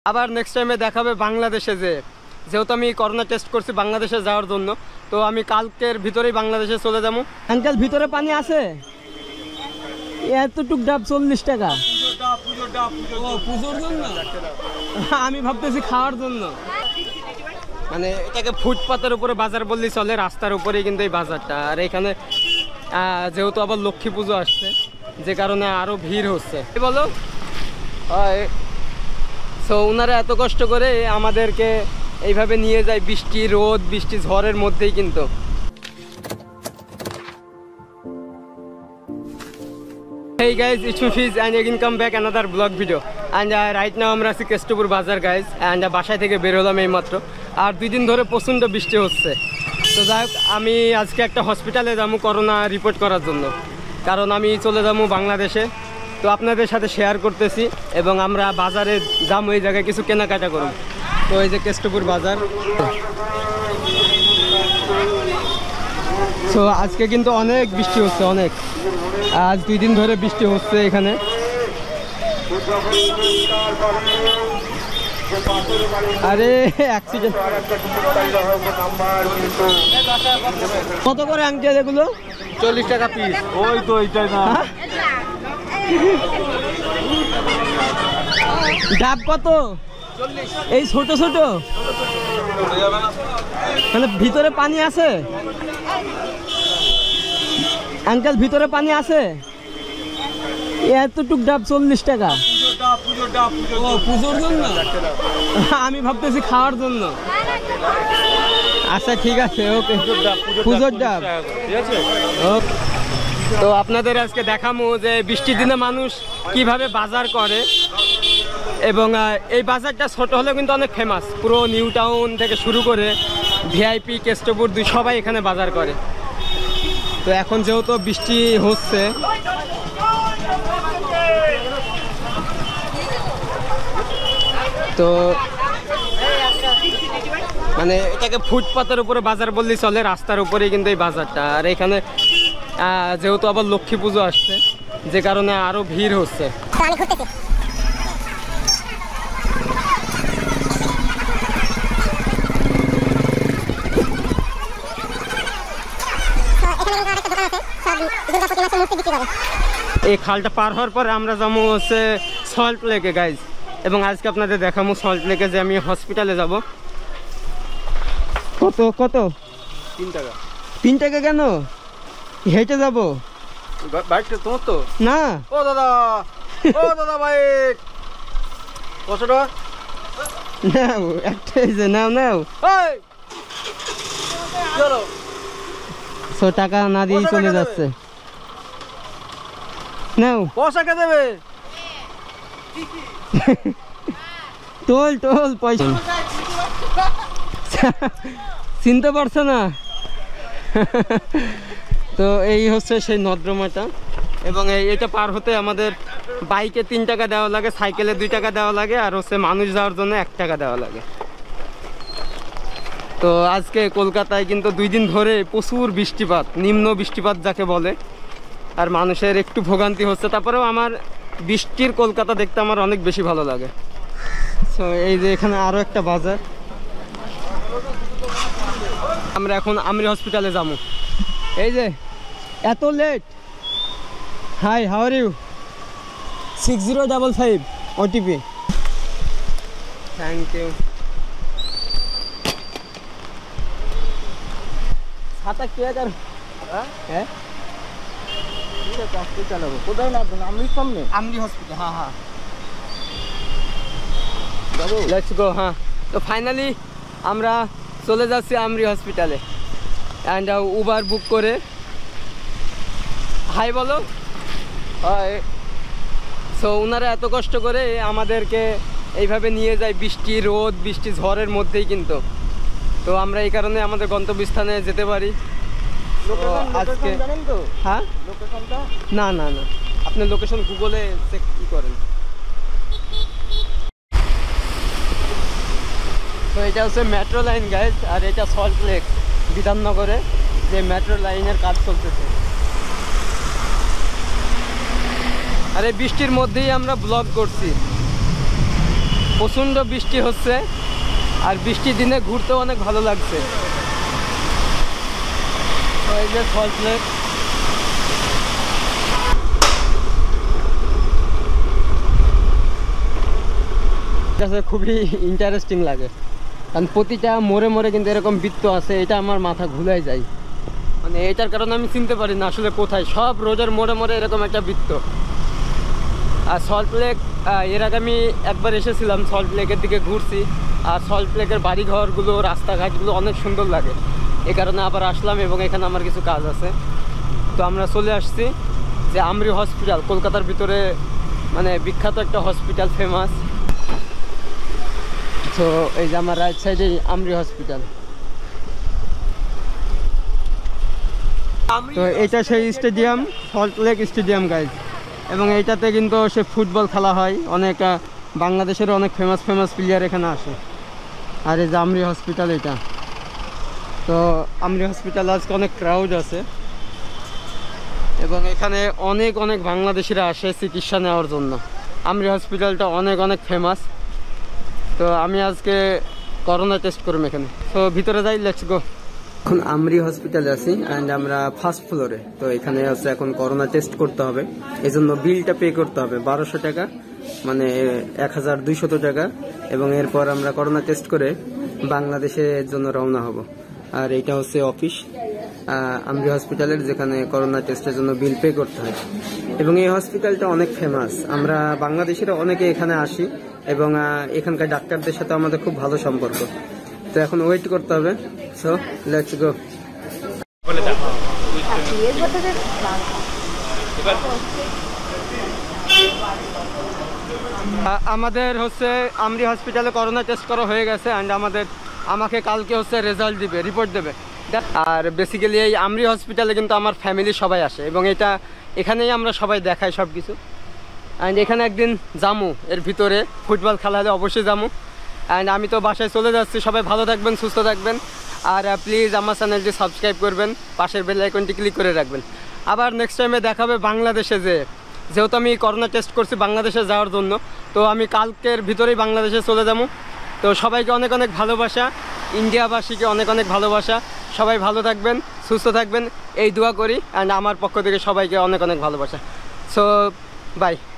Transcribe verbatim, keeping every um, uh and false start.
আবার নেক্সট টাইমে দেখাবে বাংলাদেশে, যে যেহেতু আমি করোনা টেস্ট করছি বাংলাদেশে যাওয়ার জন্য, তো আমি কালকের ভিতরেই বাংলাদেশে চলে যাবো। আঙ্কেল ভিতরে পানি আছে? এতটুক ডাব চল্লিশ টাকা। পুজোর জন্য? আমি ভাবতেছি খাওয়ার জন্য। মানে এটাকে ফুটপাতের উপরে বাজার বললেই চলে, রাস্তার উপরেই কিন্তু এই বাজারটা। আর এখানে যেহেতু আবার লক্ষ্মী পুজো আসছে, যে কারণে আরো ভিড় হচ্ছে। বলো হয়, সো ওনারা এত কষ্ট করে আমাদেরকে এইভাবে নিয়ে যায় বৃষ্টি রোদ বৃষ্টি ঝড়ের মধ্যেই কিন্তু। Hey guys, it's me Fiz and again come back another vlog video and uh, right now আমরা আছি কেষ্টপুর বাজার guys and বাসায় থেকে বের হলাম এই মাত্র। আর দুই দিন ধরে প্রচণ্ড বৃষ্টি হচ্ছে। তো যাই হোক, আমি আজকে একটা হসপিটালে যাবো করোনা রিপোর্ট করার জন্য, কারণ আমি চলে যাবো বাংলাদেশে। তো আপনাদের সাথে শেয়ার করতেছি এবং আমরা বাজারে যাবো, এই জায়গায় কিছু কেনাকাটা করব। তো এই যে কেষ্টপুর বাজার। তো আজকে কিন্তু অনেক বৃষ্টি হচ্ছে, অনেক। আজ দুই দিন ধরে বৃষ্টি হচ্ছে এখানে। আরে অ্যাক্সিডেন্ট। কত করে আঙ্কেল এগুলো? চল্লিশ টাকা পিস। ওই তো এইটাই না। ডাব কত? এই ছোট ছোট, মানে ভিতরে পানি আছে? আঙ্কেল ভিতরে পানি আছে? এতটুক ডাব চল্লিশ টাকা। পুজোর জন্য? আমি ভাবতেছি খাওয়ার জন্য। আচ্ছা ঠিক আছে, ওকে। পুজোর ডাব, ঠিক আছে। ওকে। তো আপনাদের আজকে দেখাবো যে বৃষ্টির দিনে মানুষ কিভাবে বাজার করে, এবং এই বাজারটা ছোট হলেও কিন্তু অনেক ফেমাস। পুরো নিউ টাউন থেকে শুরু করে ভিআইপি কেষ্টপুর দুই সবাই এখানে বাজার করে। তো এখন যেহেতু বৃষ্টি হচ্ছে, তো মানে এটাকে ফুটপাতের উপরে বাজার বললেই চলে, রাস্তার উপরেই কিন্তু এই বাজারটা। আর এখানে যেহেতু আবার লক্ষ্মী পুজো আসছে, যে কারণে আরো ভিড় হচ্ছে। এই খালটা পার হওয়ার পরে আমরা যাবো হচ্ছে সল্ট লেকে গাইজ, এবং আজকে আপনাদের দেখাবো সল্ট লেকে যে আমি হসপিটালে যাব। কত কত? তিন টাকা। তিন টাকা কেন? হেঁটে যাবো? বাইকটা তোমার তো না। ও দাদা, ও দাদা বাইক কত টাকা? নাও একটা, যে নাও নাও। চলো। সো টাকা না দিয়ে চলে যাচ্ছে। নাও। পয়সা কে দেবে? টোল টোল পয়সা। চিনতে পারছো না? তো এই হচ্ছে সেই নর্দমাটা, এবং এই এটা পার হতে আমাদের বাইকে তিন টাকা দেওয়া লাগে, সাইকেলে দুই টাকা দেওয়া লাগে, আর হচ্ছে মানুষ যাওয়ার জন্য এক টাকা দেওয়া লাগে। তো আজকে কলকাতায় কিন্তু দুই দিন ধরে প্রচুর বৃষ্টিপাত, নিম্ন বৃষ্টিপাত যাকে বলে, আর মানুষের একটু ভোগান্তি হচ্ছে। তারপরেও আমার বৃষ্টির কলকাতা দেখতে আমার অনেক বেশি ভালো লাগে। তো এই যে এখানে আরও একটা বাজার। আমরা এখন আমরি হসপিটালে যাবো। এই যে এত late. Hi, how are you? Six zero double five OTP. Thank you. ছাতা কে হাজার? হ্যাঁ ঠিক আছে, আজকে চালাবো। কোথায় নামবেন? আমরির সামনে? আমরি হসপিটাল। হ্যাঁ হ্যাঁ, লেটস গো। হ্যাঁ, তো ফাইনালি আমরা চলে যাচ্ছি আমরি হসপিটালে, অ্যান্ড উবার বুক করে। হাই বলো। হাই। সো ওনারা এত কষ্ট করে আমাদেরকে এইভাবে নিয়ে যায় বৃষ্টি রোদ বৃষ্টি ঝড়ের মধ্যেই কিন্তু। তো আমরা এই কারণে আমাদের গন্তব্যস্থানে যেতে পারি আজকে। হ্যাঁ, না না না, আপনি লোকেশন গুগলে চেক কি করেন। তো এটা হচ্ছে মেট্রো লাইন গাইজ, আর এটা সল্ট লেক বিধাননগরে যে মেট্রো লাইনের কাজ চলতেছে। আর এই বৃষ্টির মধ্যেই আমরা ব্লগ করছি। প্রচণ্ড বৃষ্টি হচ্ছে, আর বৃষ্টির দিনে ঘুরতেও অনেক ভালো লাগছে। তো এই যে সল্ট লেক, কাছে খুবই ইন্টারেস্টিং লাগে, কারণ প্রতিটা মোড়ে মোড়ে কিন্তু এরকম বৃত্ত আছে। এটা আমার মাথা ঘুলাই যায়, মানে এটার কারণে আমি চিনতে পারি না আসলে কোথায়। সব রোডের মোড়ে মোড়ে এরকম একটা বৃত্ত। আর সল্ট লেক এর আগে আমি একবার এসেছিলাম, সল্ট লেকের দিকে ঘুরছি। আর সল্ট লেকের বাড়িঘরগুলো, রাস্তাঘাটগুলো অনেক সুন্দর লাগে, এ কারণে আবার আসলাম। এবং এখানে আমার কিছু কাজ আছে, তো আমরা চলে আসছি যে আমরি হসপিটাল, কলকাতার ভিতরে মানে বিখ্যাত একটা হসপিটাল, ফেমাস। তো এই যে আমার রাইট সাইডে আমরি হসপিটাল। তো এটা সেই stadium, Salt Lake stadium guys. এবং এইটাতে কিন্তু সে ফুটবল খেলা হয়, অনেক বাংলাদেশের অনেক ফেমাস ফেমাস প্লেয়ার এখানে আসে। আর এই যে আমরি হসপিটাল এটা। তো আমরি হসপিটাল আজকে অনেক ক্রাউড আছে, এবং এখানে অনেক অনেক বাংলাদেশিরা আসে চিকিৎসা নেওয়ার জন্য। আমরি হসপিটালটা অনেক অনেক ফেমাস। তো আমি আজকে করোনা টেস্ট করবো এখানে। তো ভিতরে যাই, লেটস গো। এখন আমরি হসপিটালে আছি অ্যান্ড আমরা ফার্স্ট ফ্লোরে। তো এখানে হচ্ছে এখন করোনা টেস্ট করতে হবে, এই জন্য বিলটা পে করতে হবে বারোশো টাকা, মানে এক হাজার দুইশত টাকা। এবং এরপর আমরা করোনা টেস্ট করে বাংলাদেশের জন্য রওনা হব। আর এটা হচ্ছে অফিস আমরি হসপিটালের, যেখানে করোনা টেস্টের জন্য বিল পে করতে হয়। এবং এই হসপিটালটা অনেক ফেমাস, আমরা বাংলাদেশিরা অনেকে এখানে আসি, এবং এখানকার ডাক্তারদের সাথে আমাদের খুব ভালো সম্পর্ক। তো এখন ওয়েট করতে হবে, সো লেটস গো। আমাদের হচ্ছে আমরি হসপিটালে করোনা টেস্ট করা হয়ে গেছে, অ্যান্ড আমাদের আমাকে কালকে হচ্ছে রেজাল্ট দিবে, রিপোর্ট দেবে। আর বেসিক্যালি এই আমরি হসপিটালে কিন্তু আমার ফ্যামিলি সবাই আসে, এবং এটা এখানেই আমরা সবাই দেখাই সব কিছু। অ্যান্ড এখানে একদিন জামু, এর ভিতরে ফুটবল খেলা হলে অবশ্যই জামু। অ্যান্ড আমি তো বাসায় চলে যাচ্ছি, সবাই ভালো থাকবেন, সুস্থ থাকবেন। আর প্লিজ আমার চ্যানেলটি সাবস্ক্রাইব করবেন, পাশের বেল আইকনটি ক্লিক করে রাখবেন। আবার নেক্সট টাইমে দেখা হবে বাংলাদেশে, যে যেহেতু আমি করোনা টেস্ট করছি বাংলাদেশে যাওয়ার জন্য, তো আমি কালকের ভিতরেই বাংলাদেশে চলে যাবো। তো সবাইকে অনেক অনেক ভালোবাসা, ইন্ডিয়াবাসীকে অনেক অনেক ভালোবাসা। সবাই ভালো থাকবেন, সুস্থ থাকবেন, এই দোয়া করি। অ্যান্ড আমার পক্ষ থেকে সবাইকে অনেক অনেক ভালোবাসা। So by.